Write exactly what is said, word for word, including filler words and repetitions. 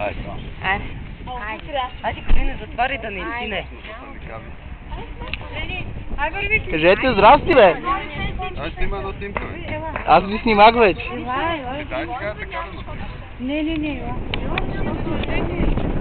Айде. Айде. Айде, Калина, затваряй да не изсине. Кажете здрасти, бе! Аз ще има едно снимка, бе. Аз ви снимах вече. Дай сега така да направиш. Не, не, не.